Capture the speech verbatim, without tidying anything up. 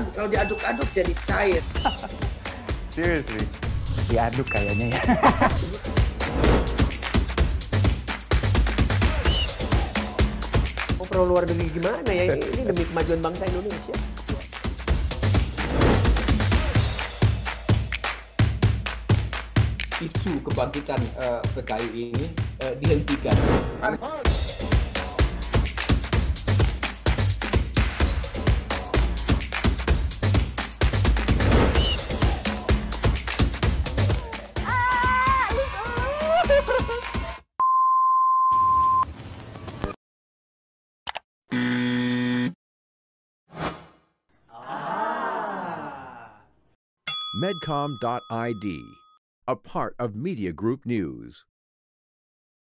kan kalau diaduk-aduk jadi cair. Seriously? Diaduk kayaknya ya. Oh, perlu luar negeri gimana ya? Ini demi kemajuan bangsa Indonesia. Isu kebangkitan uh, P K I ini uh, dihentikan. Medcom dot I D, a part of Media Group News.